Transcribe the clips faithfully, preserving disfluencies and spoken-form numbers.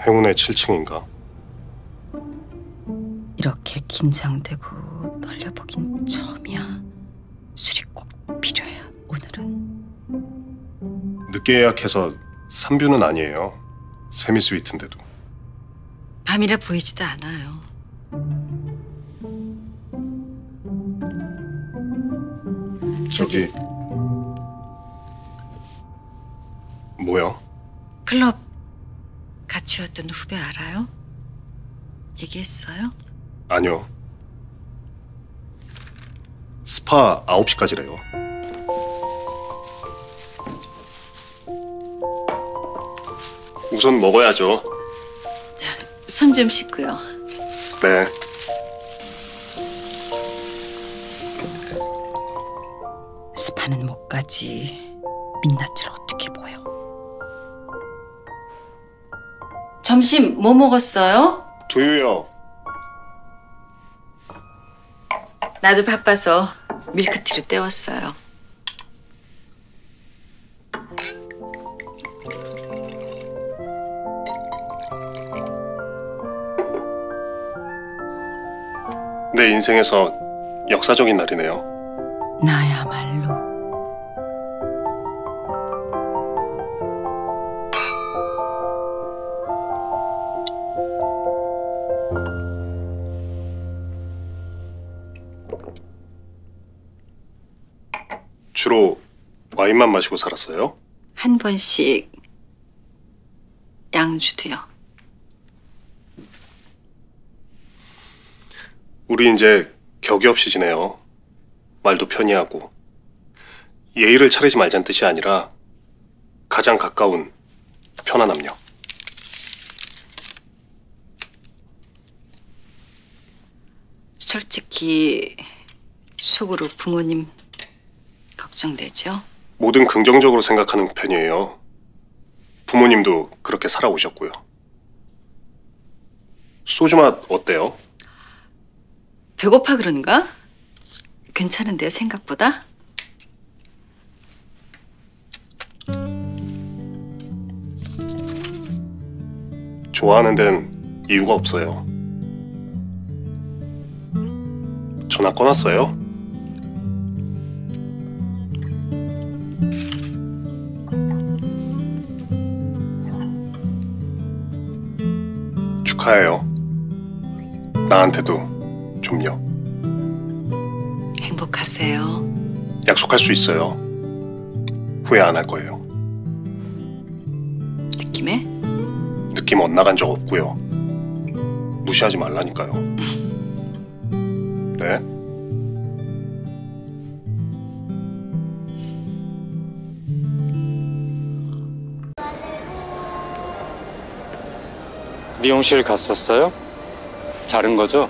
행운의 칠 층인가? 이렇게 긴장되고 떨려보긴 처음이야. 술이 꼭 필요해. 오늘은 늦게 예약해서 삼뷰는 아니에요. 세미 스위트인데도. 밤이라 보이지도 않아요. 저기, 저기 뭐야? 클럽 같이 왔던 후배 알아요? 얘기했어요? 아니요. 스파 아홉 시까지래요. 우선 먹어야죠. 자, 손 좀 씻고요. 네. 스파는 못 가지. 민낯을 어떻게 보여? 점심 뭐 먹었어요? 두유요. 나도 바빠서 밀크티로 때웠어요. 내 인생에서 역사적인 날이네요. 나야말로. 주로 와인만 마시고 살았어요? 한 번씩 양주도요. 우리 이제 격이 없이 지내요. 말도 편히 하고. 예의를 차리지 말자는 뜻이 아니라 가장 가까운 편안함요. 솔직히 속으로 부모님 걱정되죠? 뭐든 긍정적으로 생각하는 편이에요. 부모님도 그렇게 살아오셨고요. 소주 맛 어때요? 배고파 그런가? 괜찮은데요, 생각보다? 좋아하는 데는 이유가 없어요. 전화 꺼놨어요? 축하해요. 나한테도 좀요. 행복하세요. 약속할 수 있어요. 후회 안 할 거예요. 느낌에? 느낌 엇나간 적 없고요. 무시하지 말라니까요. 네? 미용실 갔었어요? 자른 거죠?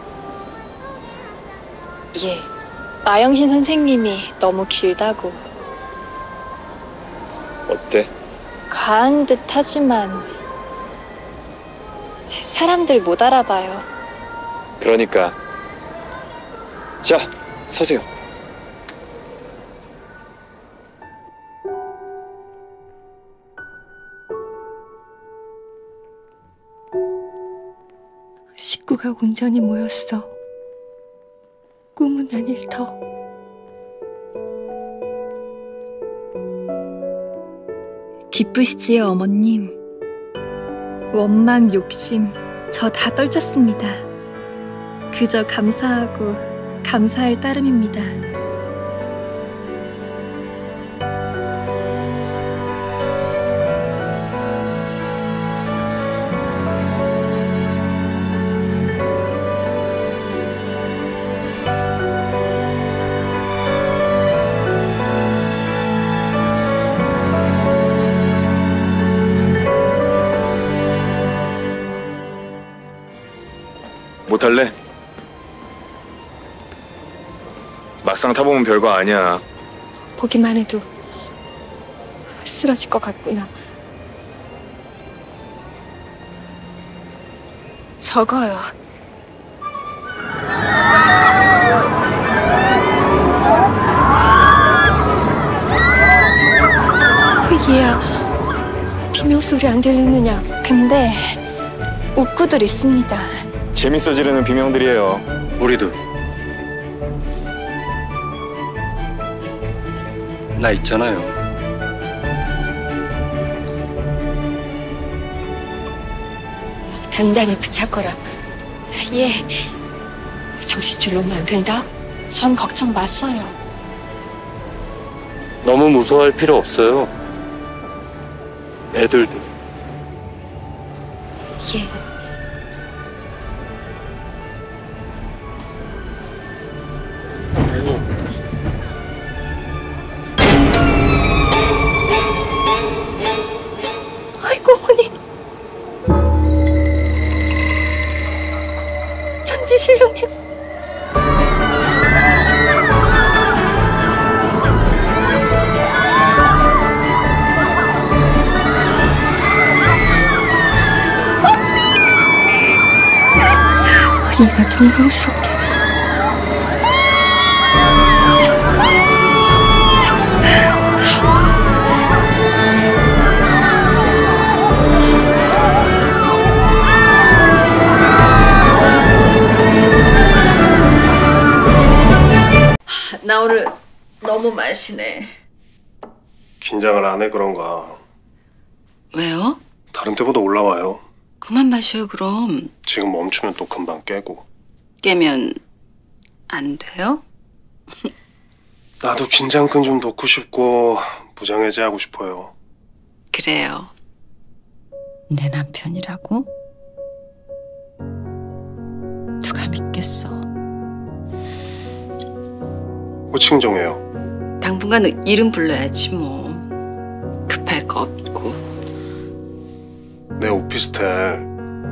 예. 마영신 선생님이 너무 길다고. 어때? 과한 듯 하지만 사람들 못 알아봐요. 그러니까 자, 서세요. 식구가 온전히 모였어. 꿈은 아닐 터. 기쁘시지요, 어머님. 원망, 욕심 저 다 떨쳤습니다. 그저 감사하고 감사할 따름입니다. 못할래? 막상 타보면 별거 아니야. 보기만 해도 쓰러질 것 같구나. 적어요. 얘야, 비 비명 소리 안 들리느냐? 근데 옥구들 있습니다. 재밌어 지르는 비명들이에요. 우리도. 나 있잖아요. 단단히 붙잡거라. 예, 정신줄 놓으면 안 된다. 전 걱정 마셔요. 너무 무서워할 필요 없어요. 애들도. 예. 아이고 어머니. 천지 신령님. 어머니가 경망스럽게. 나 오늘 너무 마시네. 긴장을 안 해 그런가. 왜요? 다른 때보다 올라와요. 그만 마셔요 그럼. 지금 멈추면 또 금방 깨고. 깨면 안 돼요? 나도 긴장끈 좀 놓고 싶고 무장 해제하고 싶어요. 그래요. 내 남편이라고? 누가 믿겠어? 호칭 정해요. 당분간 이름 불러야지 뭐. 급할 거 없고. 내 오피스텔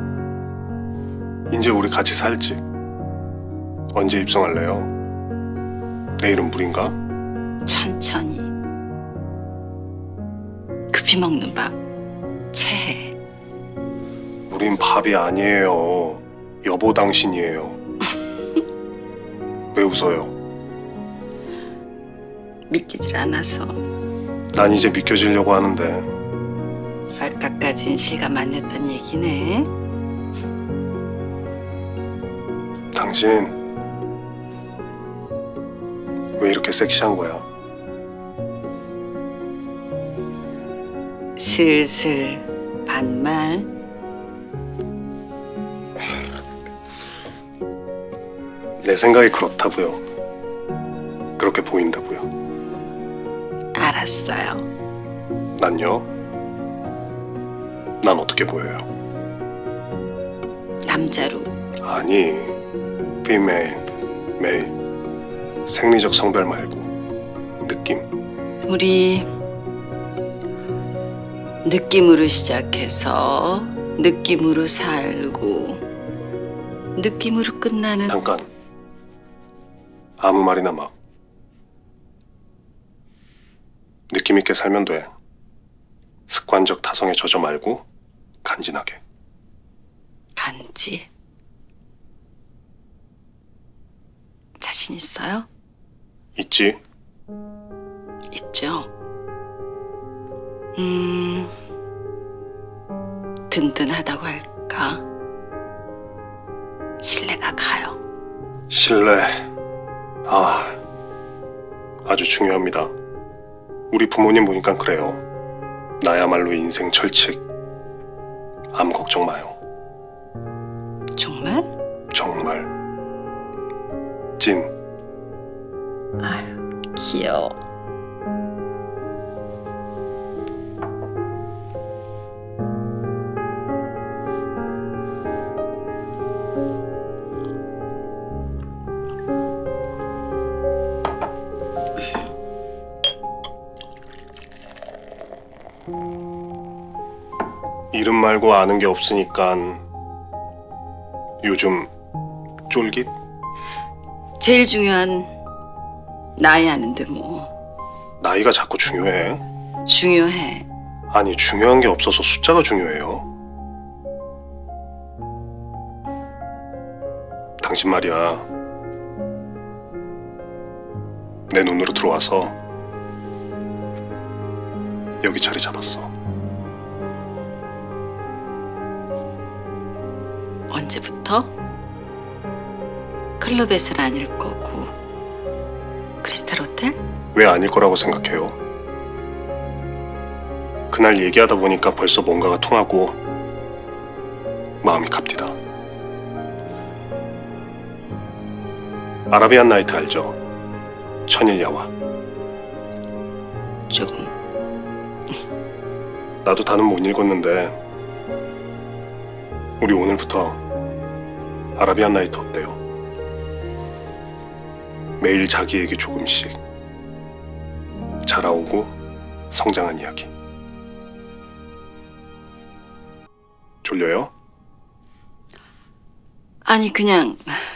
이제 우리 같이 살지. 언제 입성할래요? 내일은 물인가? 천천히. 급히 먹는 밥 체해. 우린 밥이 아니에요. 여보 당신이에요. 왜 웃어요? 믿기질 않아서. 난 이제 믿겨지려고 하는데. 아까까진 실감 안 냈단 얘기네. 당신 왜 이렇게 섹시한 거야? 슬슬 반말. 내 생각이 그렇다고요. 그렇게 보인다고요. 알았어요. 난요? 난 어떻게 보여요? 남자로. 아니, female, male. 생리적 성별 말고 느낌. 우리 느낌으로 시작해서 느낌으로 살고 느낌으로 끝나는. 잠깐. 아무 말이나 막. 느낌 있게 살면 돼. 습관적 타성에 젖어 말고 간지나게. 간지. 자신 있어요? 있지? 있죠. 음, 든든하다고 할까? 신뢰가 가요. 신뢰. 아, 아주 중요합니다. 우리 부모님 보니까 그래요. 나야말로 인생 철칙. 아무 걱정 마요. 정말? 정말. 찐. 아유, 귀여워. 이름 말고 아는 게 없으니까 요즘 쫄깃? 제일 중요한 나이 아는데 뭐. 나이가 자꾸 중요해. 중요해. 아니, 중요한 게 없어서 숫자가 중요해요. 당신 말이야. 내 눈으로 들어와서 여기 자리 잡았어. 번째부터 클럽에서는 아닐 거고 크리스탈 호텔? 왜 아닐 거라고 생각해요? 그날 얘기하다 보니까 벌써 뭔가가 통하고 마음이 갑디다. 아라비안 나이트 알죠? 천일야화. 조금. 나도 다는 못 읽었는데 우리 오늘부터 아라비안 나이트 어때요? 매일 자기에게 조금씩 자라오고 성장한 이야기. 졸려요? 아니 그냥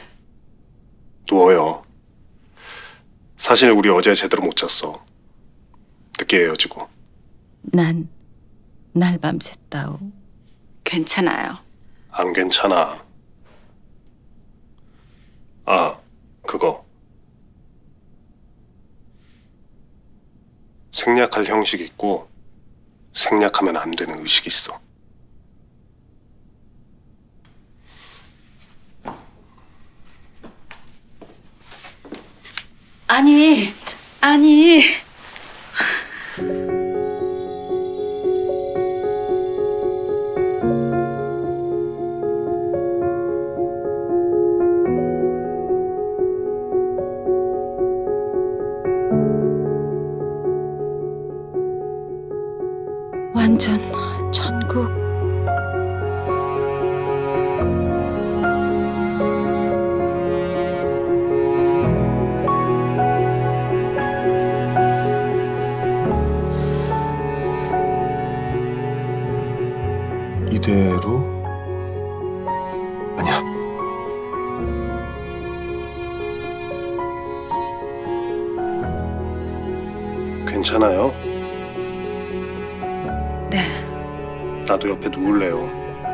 누워요. 사실 우리 어제 제대로 못 잤어. 늦게 헤어지고. 난 날 밤샜다오. 괜찮아요. 안 괜찮아. 아, 그거. 생략할 형식 있고 생략하면 안 되는 의식이 있어. 아니, 아니. 완전 천국. 이대로? 아니야. 괜찮아요? 네. 나도 옆에 누울래요.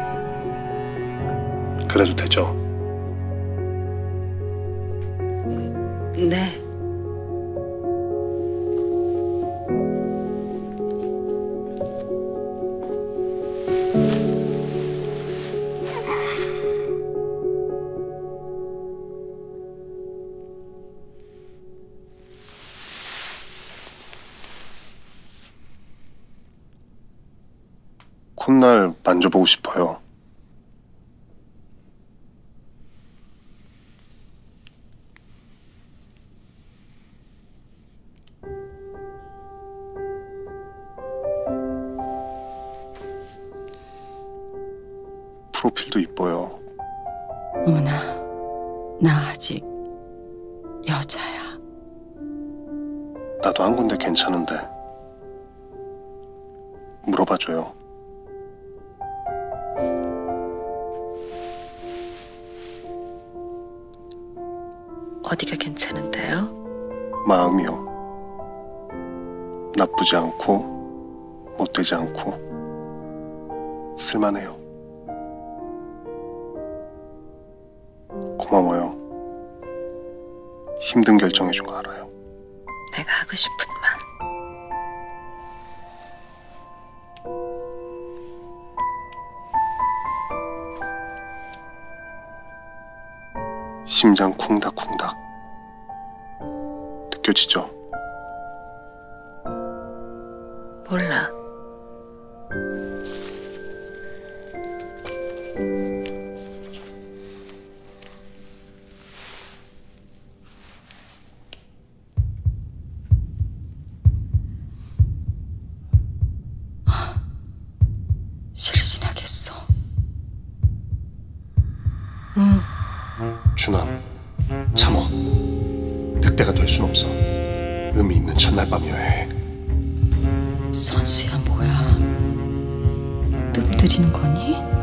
그래도 되죠? 네. 콧날 만져보고 싶어요. 프로필도 이뻐요. 어머나, 나 아직 여자야. 나도 한 군데 괜찮은데 물어봐줘요. 어디가 괜찮은데요? 마음이요. 나쁘지 않고 못되지 않고 쓸만해요. 고마워요. 힘든 결정해준 거 알아요. 내가 하고 싶은 말. 심장 쿵닥쿵닥 느껴지죠? 몰라. 실신하겠어. 응. 준아, 참어. 득대가 될 순 없어. 의미 있는 첫날 밤이어야 해. 선수야 뭐야? 뜸들이는 거니?